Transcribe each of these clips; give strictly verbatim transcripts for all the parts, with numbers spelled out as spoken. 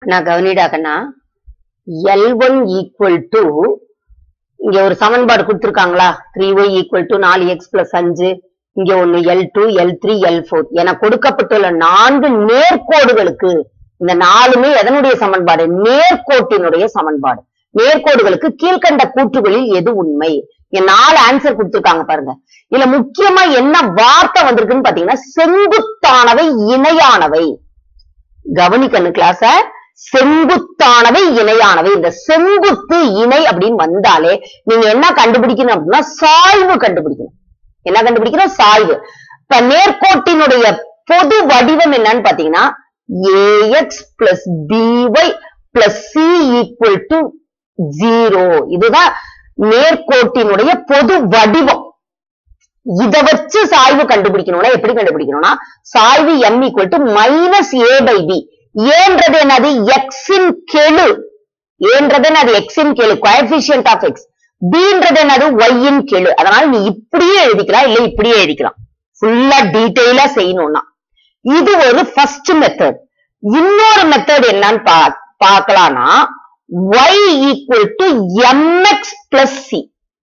நான் கவனிடாக்கண்ணா L one equal to இங்க ஒரு சமன்பாடு கொடுத்திருக்காங்களா த்ரீ ஒய் ஈக்குவல் டு நாலு எக்ஸ் பிளஸ் அஞ்சு இங்க ஒண்ணு L two L three L four என கொடுக்கப்பட்டுள்ள நான்கு நேர்கோடுகளுக்கு இந்த நாலுமே எதனுடைய சமன்பாடு நேர்கோட்டினுடைய சமன்பாடு நேர்கோடுகளுக்கு கீழ்கண்ட கூற்றுகளில் எது உண்மை இங்க நாலு ஆன்சர் கொடுத்திருக்காங்க பாருங்க இதுல முக்கியமா என்ன வார்த்தை வந்திருக்குன்னு பாத்தீங்கன்னா செங்குத்தானவை இணையானவை கவனிக்கணும் கிளாஸ செங்குத்தானவை இணையானவை இந்த செங்குத்து இணை அப்படின்னு வந்தாலே நீங்க என்ன கண்டுபிடிக்கணும் அப்படின்னா சாய்வு கண்டுபிடிக்கணும் என்ன கண்டுபிடிக்கணும் சாய்வு இப்ப நேர்கோட்டினுடைய பொது வடிவம் என்னன்னு பாத்தீங்கன்னா a x plus b y plus c equal to zero இதுதான் நேர்கோட்டினுடைய பொது வடிவம் இத வச்சு சாய்வு கண்டுபிடிக்கணும்னா எப்படி கண்டுபிடிக்கணும்னா சாய்வு M equal to minus A by B ஏன்றது என்னது எக்ஸின் கெழு ஏன்றது என்னது எக்ஸின் கெழு கோஎஃபிஷியன்ட் ஆஃப் எக்ஸ் பீன்றது என்னது ஒய்யின் கெழு அதனால நீ இப்படியே எழுதிக்கலாம் இல்ல இப்படியே எழுதிக்கலாம் ஃபுல்லா டீடைலா செய்யணும்னா இது ஒரு ஃபர்ஸ்ட் மெத்தட் இன்னொரு மெத்தட் என்னன்னு பா பார்க்கலாம்னா y equal to mx plus c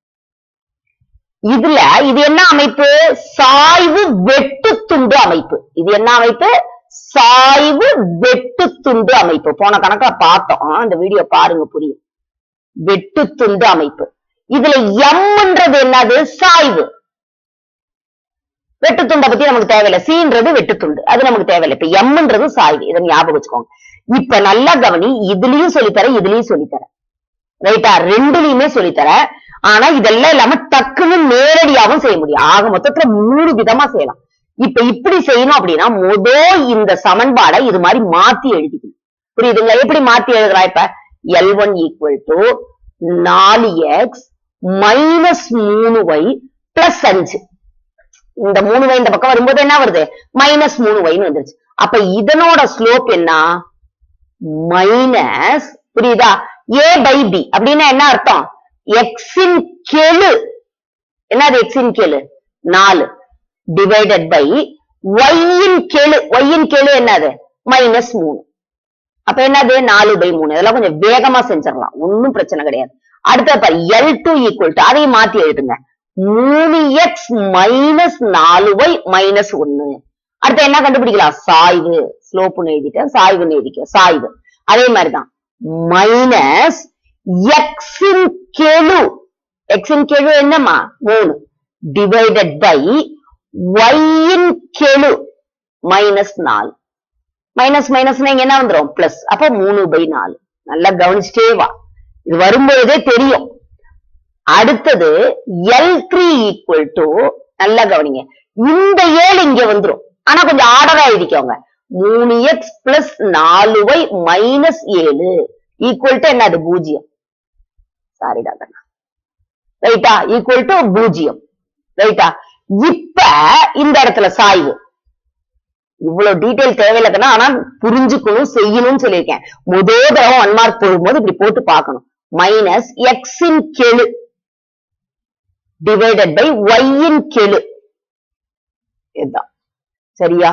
இதுல இது என்ன அமைப்பு சாய்வு வெட்டு துண்டு அமைப்பு இது என்ன அமைப்பு சாய்வு வெட்டு துண்டு அமைப்பு போன கணக்குல பார்த்தோம் இந்த வீடியோ பாருங்க புரியும் வெட்டு துண்டு அமைப்பு இதுல எம்ன்றது என்னது சாய்வு வெட்டுத்துண்டை பத்தி நமக்கு தேவையில்லை சீன்றது வெட்டுத்துண்டு அது நமக்கு தேவையில்லை இப்ப எம்ன்றது சாய்வு இதை ஞாபகம் வச்சுக்கோங்க இப்ப நல்லா கவனி இதுலயும் சொல்லித்தரேன் இதுலயும் சொல்லித்தரேன் ரைட்டா ரெண்டுலயுமே சொல்லித்தரேன் ஆனா இதெல்லாம் இல்லாம டக்குன்னு நேரடியாவும் செய்ய முடியும் ஆக மொத்தத்துல மூணு விதமா செய்யலாம் இப்ப இப்படி செய்யணும் அப்படின்னா முதல் இந்த சமன்பாடை இது மாதிரி மாத்தி எழுதிக்கணும் புரியுதுங்களா எப்படி மாத்தி எழுதுறா இப்ப எல் ஒன் ஈக்குவல் டு நாலு எக்ஸ் மைனஸ் மூணு ஒய் பிளஸ் அஞ்சு இந்த மூணு ஒய் இந்த பக்கம் வரும்போது என்ன வருது மைனஸ் மூணு ஒய்னு வந்துருச்சு அப்ப இதனோட ஸ்லோப் என்ன மைனஸ் புரியுதா ஏ பை பி அப்படின்னா என்ன அர்த்தம் எக்ஸின் கெழு என்னது எக்ஸின் கெழு நாலு டிவைடட் பை ஒய்யின் கெழு ஒய்யின் கெழு என்னது மைனஸ் மூணு அப்ப என்னது நாலு பை மூணு இதெல்லாம் கொஞ்சம் வேகமா செஞ்சிடலாம் ஒன்னும் பிரச்சனை கிடையாது அடுத்த பாரு எல் டூ ஈக்குவல் டு அதையும் மாத்தி எழுதுங்க மூணு எக்ஸ் மைனஸ் நாலு ஒய் மைனஸ் ஒன்னு அடுத்து என்ன கண்டுபிடிக்கலாம் சாய்வு ஸ்லோப்புன்னு எழுதிட்டேன் சாய்வுன்னு எழுதிக்க சாய்வு அதே மாதிரிதான் மைனஸ் எக்ஸின் கெழு எக்ஸின் கெழு என்னமா மூணு டிவைடட் பை ஒய்யின் கெழு மைனஸ் நாலு மைனஸ் மைனஸ் இங்க என்ன வந்துடும் பிளஸ் அப்ப மூணு பை நாலு நல்லா கவனிச்சுட்டே வா இது வரும்போதே தெரியும் அடுத்தது எல் த்ரீ ஈக்குவல் டு நல்லா கவனிங்க இந்த ஏழு இங்க வந்துடும் ஆனா கொஞ்சம் ஆர்டரா எழுதிக்கோங்க மூணு எக்ஸ் பிளஸ் நாலு ஒய் மைனஸ் ஏழு ஈக்குவல் டு என்னது பூஜ்ஜியம் சாரிடா கண்ணா ரைட்டா ஈக்குவல் டு பூஜ்ஜியம் ரைட்டா இப்ப இந்த இடத்துல சாய்வு இவ்வளவு டீடைல் தேவையில்லைன்னா ஆனா புரிஞ்சுக்கணும் செய்யணும்னு சொல்லியிருக்கேன் முதல் தடவை ஒன் மார்க் போடும்போது இப்படி போட்டு பார்க்கணும் மைனஸ் எக்ஸின் கெழு டிவைடட் பை ஒய்யின் கெழு இதுதான் சரியா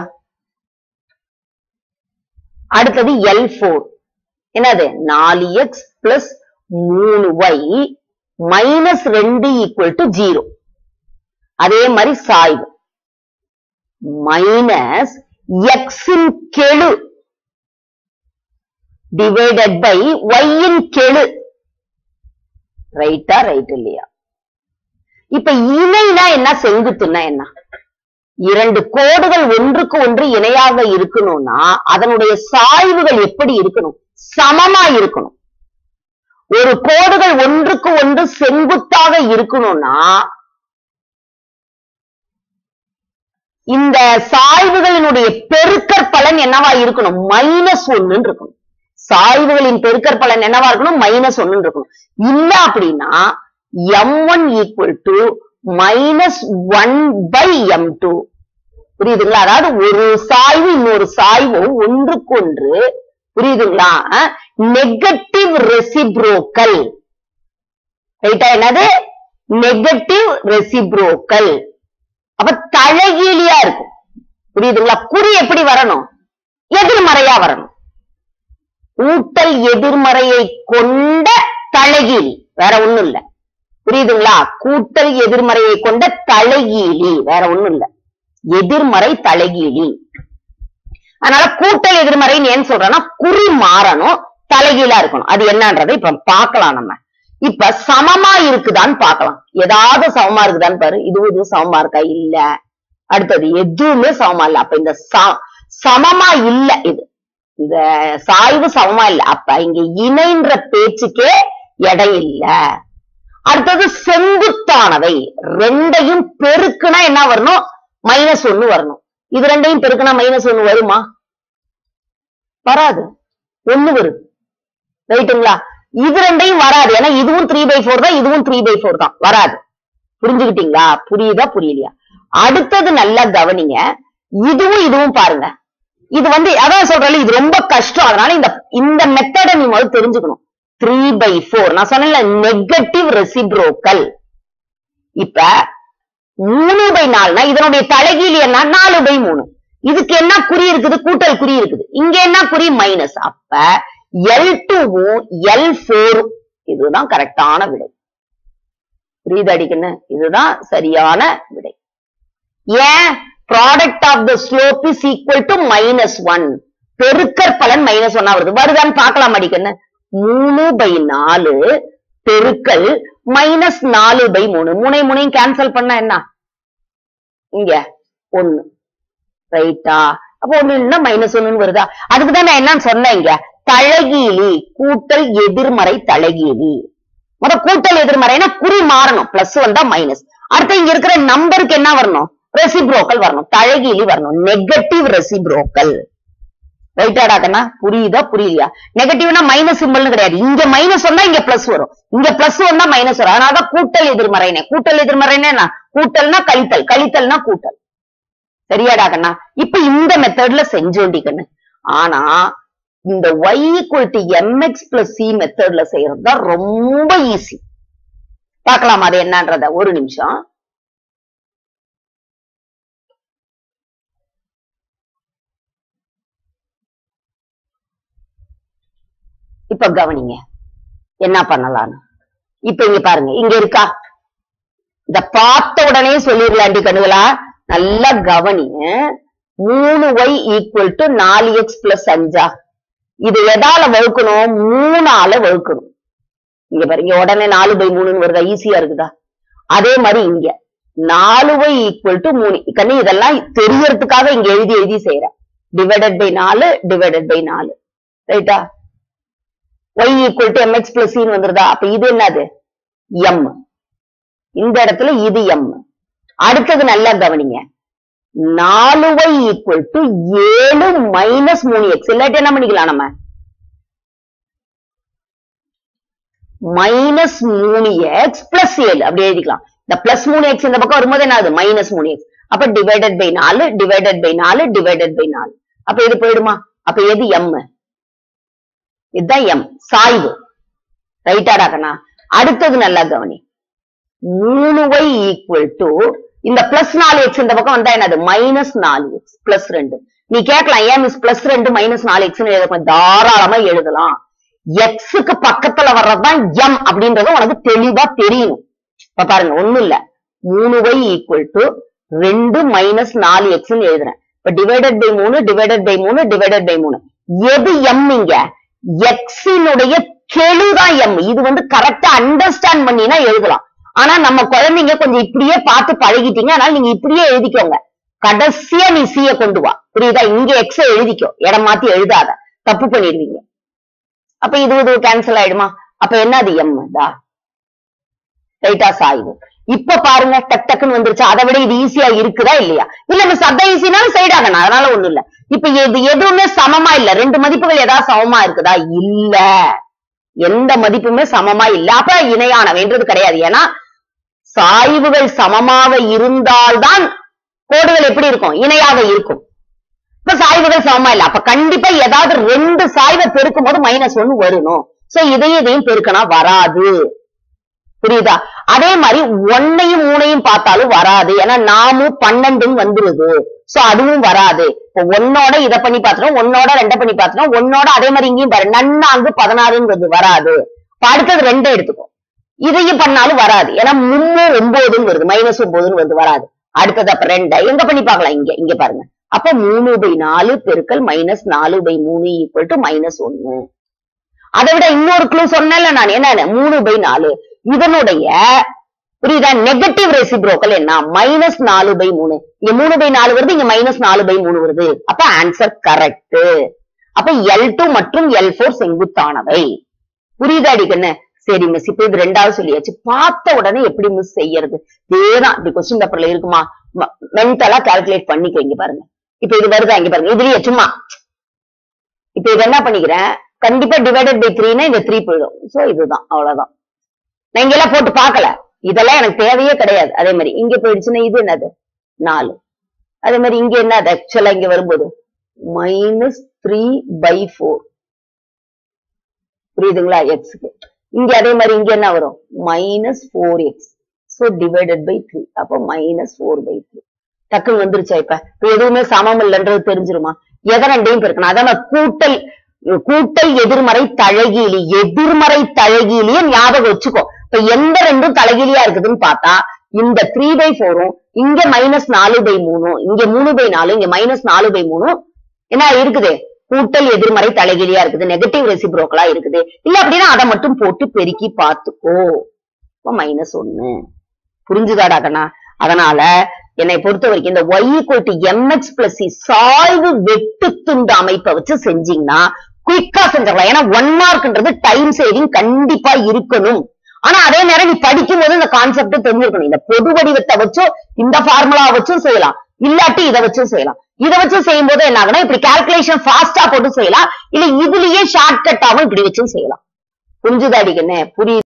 அடுத்தது எல் போர் என்னது நாலு எக்ஸ் பிளஸ் மூணு ஒய் மைனஸ் ரெண்டு ஈக்குவல் டு ஜீரோ அதே மாதிரி சாய்வு மைனஸ் எக்ஸின் கெழு டிவைடட் பை ஒய்யின் கெழு ரைட்டா ரைட் இல்லையா இப்ப இணைனா என்ன செங்குத்துன்னா என்ன இரண்டு கோடுகள் ஒன்றுக்கு ஒன்று இணையாக இருக்கணும்னா அதனுடைய சாய்வுகள் எப்படி இருக்கணும் சமமா இருக்கணும் ஒரு கோடுகள் ஒன்றுக்கு ஒன்று செங்குத்தாக இருக்கணும்னா இந்த சாய்வுகளினுடைய பெருக்கற் பலன் என்னவா இருக்கணும் மைனஸ் ஒன்னு இருக்கணும் சாய்வுகளின் பெருக்கற் பலன் என்னவா இருக்கணும் மைனஸ் ஒன்னு இருக்கணும் இல்ல அப்படின்னா M one equal to minus one by M two புரியுதுங்களா அதாவது ஒரு சாய்வு இன்னொரு சாய்வும் ஒன்றுக்கொன்று புரியுதுங்களா நெகட்டிவ் ரெசிப்ரோக்கல் ரைட்டா என்னது நெகட்டிவ் ரெசிப்ரோக்கல் அப்ப தலைகீழியா இருக்கும் புரியுதுங்களா குறி எப்படி வரணும் எதிர்மறையா வரணும் கூட்டல் எதிர்மறையை கொண்ட தலைகீழி, வேற ஒண்ணும் இல்ல. புரியுதுங்களா? கூட்டல் எதிர்மறையை கொண்ட தலைகீழி, வேற ஒண்ணும் இல்ல. எதிர்மறை தலைகீழி. அதனால கூட்டல் எதிர்மறைன்னு ஏன் சொல்றேன்னா குறி மாறணும், தலைகீழா இருக்கணும். அது என்னன்றதை இப்ப பார்க்கலாம். நம்ம இப்ப சமமா இருக்குதான்னு பார்க்கலாம். ஏதாவது சமமா இருக்குதான்னு பாரு. இதுவும் இதுவும் சமமா இருக்கா? இல்ல. அடுத்தது எதுவுமே சமமா இல்ல. அப்ப இந்த சமமா இல்ல, இது இந்த சாய்வு சமமா இல்ல. அப்ப இங்க இணைன்ற பேச்சுக்கே இடம் இல்ல. அடுத்தது செங்குத்தானவை, ரெண்டையும் பெருக்குனா என்ன வரணும்? மைனஸ் ஒண்ணு வரணும். இது ரெண்டையும் பெருக்குனா மைனஸ் ஒண்ணு வருமா? வராது, ஒண்ணு வருது. ரைட்டுங்களா? இது ரெண்டையும் வராது. ஏன்னா இதுவும் த்ரீ பை ஃபோர் தான், இதுவும் த்ரீ பை ஃபோர் தான், வராது. புரிஞ்சுக்கிட்டீங்களா? புரியுதா புரியலையா? அடுத்தது நல்லா கவனிங்க. இதுவும் இதுவும் பாருங்க. இது வந்து அதான் சொல்றேன், இது ரொம்ப கஷ்டம். அதனால இந்த இந்த மெத்தடை நீ முதல்ல தெரிஞ்சுக்கணும். த்ரீ பை ஃபோர் நான் சொன்ன நெகட்டிவ் ரெசிப்ரோக்கல். இப்ப மூணு பை நாலுனா இதனுடைய தலைகீழி என்ன? நாலு பை மூணு. இதுக்கு என்ன குறி இருக்குது? கூட்டல் குறி இருக்குது. இங்க என்ன குறி? மைனஸ். அப்ப எல் டூவும் எல் ஃபோரும் இதுதான் கரெக்டான விடை. புரியுது அடிக்குன்னு? இதுதான் சரியான விடை. ஏன்? Product of the slope is equal to minus one. பெருக்கற் பலன் மைனஸ் ஒன்னா வருது. வருதான்னு பார்க்கலாம் அடிக்குன்னு. மூணு பை நாலு பெருக்கல் மைனஸ் நாலு பை மூணு. மூணை மூணையும் கேன்சல் பண்ணா என்ன? இங்க ஒண்ணு. ரைட்டா? அப்போ ஒண்ணு இல்லைன்னா மைனஸ் ஒண்ணுன்னு வருதா? அதுக்குதான் நான் என்னன்னு சொன்னேன், இங்க தலைகீழி, கூட்டல் எதிர்மறை தலைகீழி. முத கூட்டல் எதிர்மறைனா குறி மாறணும், பிளஸ் வந்தா மைனஸ். அடுத்து இங்க இருக்கிற நம்பருக்கு என்ன வரணும்? ரெசிப்ரோக்கல் வரணும், தலைகீழி வரணும், நெகட்டிவ் ரெசிப்ரோக்கல். ரைட்டாடா கண்ணா? புரியுதா புரியலையா? நெகட்டிவ்னா மைனஸ் சிம்பிள்னு கிடையாது. இங்க மைனஸ் வந்தா இங்க பிளஸ் வரும், இங்க பிளஸ் வந்தா மைனஸ் வரும். அதனால கூட்டல் எதிர்மறைனே. கூட்டல் எதிர்மறைன்னா என்ன? கூட்டல்னா கழித்தல், கழித்தல்னா கூட்டல். சரியாடா கண்ணா? இப்ப இந்த மெத்தட்ல செஞ்சோண்டி கண்ணு. ஆனா இந்த y equal to mx plus c மெத்தட்ல செய்யறது தான் ரொம்ப ஈஸி. பார்க்கலாம் அது என்னன்றத. ஒரு நிமிஷம். இப்ப கவனிங்க என்ன பண்ணலாம்னு. இப்ப இங்க பாருங்க, இங்க இருக்கா? இத பார்த்த உடனே சொல்லிடலாண்டி கண்ணுகளா? நல்லா கவனிங்க. மூணு ஒய் ஈக்குவல் டு நாலு எக்ஸ் பிளஸ் அஞ்சா? இது எதால வகுக்கணும்? மூணால வகுக்கணும். இங்க பாருங்க, உடனே நாலு பை மூணுன்னு வருதா? ஈஸியா இருக்குதா? அதே மாதிரி இங்க நாலு ஒய் ஈக்குவல் டு மூணு. கண்ணு இதெல்லாம் தெரியறதுக்காக இங்க எழுதி எழுதி செய்யறேன். டிவைடட் பை நாலு, டிவைடட் பை நாலு. ரைட்டா? y equal to M X plus சின்னு வந்துருதா? அப்ப இது என்னது? எம். இந்த இடத்துல இது எம். அடுத்தது நல்லா கவனிங்க. நாலு ஒய் ஈக்குவல் டு ஏழு மைனஸ் மூணு எக்ஸ். இல்லாட்டி என்ன பண்ணிக்கலாம் நம்ம? மைனஸ் மூணு எக்ஸ் பிளஸ் ஏழு அப்படி எழுதிக்கலாம். இந்த பிளஸ் மூணு எக்ஸ் இந்த பக்கம் வரும்போது என்ன ஆகுது? மைனஸ் மூணு எக்ஸ். அப்ப டிவைடட் பை நாலு, டிவைடட் பை நாலு, டிவைடட் பை நாலு. அப்ப இது போயிடுமா? அப்ப எது எம்? இதுதான் எம், சாய்வு. ரைட்டாடா கண்ணா? அடுத்தது நல்லா கவனி. மூணு ஒய் ஈக்குவல் டு இந்த பிளஸ் நாலு எக்ஸ் இந்த பக்கம் வந்தா என்னது? மைனஸ் நாலு எக்ஸ் பிளஸ் ரெண்டு. நீ கேட்கலாம், ஏன் மிஸ் பிளஸ் ரெண்டு மைனஸ் நாலு எக்ஸ் எழுதலாம்? தாராளமா எழுதலாம். எக்ஸுக்கு பக்கத்துல வர்றதுதான் எம் அப்படின்றது உனக்கு தெளிவா தெரியணும். இப்ப பாருங்க, ஒண்ணும் இல்ல. மூணு ஒய் ஈக்குவல் டு ரெண்டு மைனஸ் நாலு எக்ஸ் எழுதுறேன். இப்ப டிவைடட் பை மூணு, டிவைடட் பை மூணு, டிவைடட் பை மூணு. எது எம்? இங்க எக்ஸினுடைய கெழுதான் எம். இது வந்து கரெக்டா அண்டர்ஸ்டாண்ட் பண்ணினா எழுதலாம். ஆனா நம்ம குழந்தைங்க கொஞ்சம் இப்படியே பார்த்து பழகிட்டீங்க. அதனால நீங்க இப்படியே எழுதிக்கோங்க. கடைசியா நீ சிய கொண்டு வா. புரியுதா? இங்க எக்ஸ எழுதிக்கோ, இடம் மாத்தி எழுதாத, தப்பு பண்ணிடுவீங்க. அப்ப இது இது கேன்சல் ஆயிடுமா? அப்ப என்னது? எம் தான். ரைட்டா? சாய்வு. இப்ப பாருங்க, டக் டக்குன்னு வந்துருச்சு. அதை விட இது ஈஸியா இருக்குதா இல்லையா? இல்ல மிஸ் அதான் ஈஸினாலும் சைட் ஆகணும், அதனால ஒண்ணும் இல்ல. இப்ப இது எதுவுமே சமமா இல்ல. ரெண்டு மதிப்புகள் ஏதாவது சமமா இருக்குதா? இல்ல, எந்த மதிப்புமே சமமா இல்ல. அப்ப இணையானவைன்றது கிடையாது. ஏன்னா சாய்வுகள் சமமாக இருந்தால்தான் கோடுகள் எப்படி இருக்கும்? இணையாக இருக்கும். இப்ப சாய்வுகள் சமமா இல்ல. அப்ப கண்டிப்பா ஏதாவது ரெண்டு சாய்வை பெருக்கும் போது மைனஸ் ஒன்னு வரணும். சோ இதையும் இதையும் பெருக்கனா வராது. புரியுதா? அதே மாதிரி ஒன்னையும் மூணையும் பார்த்தாலும் வராது. ஏன்னா நாமும் பன்னெண்டுன்னு வந்துருது. சோ அதுவும் வராது. இப்போ ஒன்னோட இதை பண்ணி பாத்துறோம், ஒன்னோட ரெண்ட பண்ணி பாத்துறோம், ஒன்னோட அதே மாதிரி இங்கேயும் பாரு நன்னாங்கு பதினாறுங்கிறது வராது. அடுத்தது ரெண்டை எடுத்துக்கும், இதையும் பண்ணாலும் வராது. ஏன்னா மும்மு ஒன்பதுன்னு வருது, மைனஸ் ஒன்பதுன்னு வருது, வராது. அடுத்தது அப்ப ரெண்டை எங்க பண்ணி பார்க்கலாம், இங்க இங்க பாருங்க. அப்ப மூணு பை நாலு பெருக்கல் மைனஸ் நாலு பை மூணு ஈக்குவல் டு மைனஸ் ஒன்னு. அதை விட இன்னொரு க்ளூ சொன்னேன்ல நான், என்ன மூணு பை நாலு இதனுடைய புரியுதா நெகட்டிவ் ரெசிப்ரோக்கல் என்ன, மைனஸ் நாலு பை மூணு. இங்க மூணு பை நாலு வருது, இங்க மைனஸ் நாலு பை மூணு வருது. அப்ப ஆன்சர் கரெக்ட். அப்ப எல் டூ மற்றும் எல் போர் செங்குத்தானவை. புரியுதா அடிக்கண்ணு? சரி மிஸ், இப்ப இது ரெண்டாவது சொல்லியாச்சு. பார்த்த உடனே எப்படி மிஸ் செய்யறது? இதேதான் இப்படி கொஸ்டின் பேப்பர்ல இருக்குமா, மென்டலா கால்குலேட் பண்ணிக்க. பாருங்க இப்ப இது வருதா, இங்க பாருங்க இதுலயே சும்மா இப்ப இது என்ன பண்ணிக்கிறேன், கண்டிப்பா டிவைடட் பை த்ரீனா இந்த த்ரீ போயிடும். சோ இதுதான், அவ்வளவுதான். நான் இங்க எல்லாம் போட்டு பார்க்கல, இதெல்லாம் எனக்கு தேவையே கிடையாது. அதே மாதிரி இங்க போயிடுச்சுன்னா இது என்னது நாலு. அதே மாதிரி இங்க என்னது ஆக்சுவலா இங்க வரும்போது மைனஸ் த்ரீ பை போர். புரியுதுங்களா எக்ஸ்க்கு. இங்க அதே மாதிரி இங்க என்ன வரும் minus four x. So divided by three. அப்போ மைனஸ் போர் பை த்ரீ. டக்குன்னு வந்துருச்சா? இப்ப இப்ப எதுவுமே சமம் இல்லைன்றது தெரிஞ்சிருமா? எதை ரெண்டையும் பெருக்கணும். அதான் கூட்டல் கூட்டல் எதிர்மறை தழகீலி, எதிர்மறை தழகீலியே ஞாபகம் வச்சுக்கோ. இப்ப எந்த ரெண்டும் தலைகீழியா இருக்குதுன்னு பார்த்தா இந்த த்ரீ பை போரும், இங்க மைனஸ் நாலு பை மூணும், இங்க மூணு பை நாலு, இங்க மைனஸ் நாலு பை மூணும் என்ன இருக்குது, கூட்டல் எதிர்மறை தலைகீழியா இருக்குது, நெகட்டிவ் ரெசிப்ரோக்கலா இருக்குது. இல்ல அப்படின்னா அதை மட்டும் போட்டு பெருக்கி பார்த்துக்கோ. மைனஸ் ஒன்னு. புரிஞ்சுதாடா கண்ணா? அதனால என்னை பொறுத்த வரைக்கும் இந்த y equal to mx plus c சாய்வு வெட்டு துண்டு அமைப்பை வச்சு செஞ்சீங்கன்னா குயிக்கா செஞ்சிடலாம். ஏன்னா ஒன் மார்க்ன்றது டைம் சேவிங் கண்டிப்பா இருக்கணும். ஆனா அதே நேரம் நீ படிக்கும் போது இந்த கான்செப்ட் தெரிஞ்சிருக்கணும். இந்த பொது வடிவத்தை வச்சும் இந்த ஃபார்முலா வச்சும் செய்யலாம், இல்லாட்டி இதை வச்சும் செய்யலாம். இதை வச்சு செய்யும் போது என்ன ஆகுனா இப்படி கால்குலேஷன் ஃபாஸ்டா போட்டு செய்யலாம், இல்ல இதுலயே ஷார்ட் கட்டாவும் இப்படி வச்சும் செய்யலாம். புரிஞ்சுதாடிக்கண்ணே? புரியுது?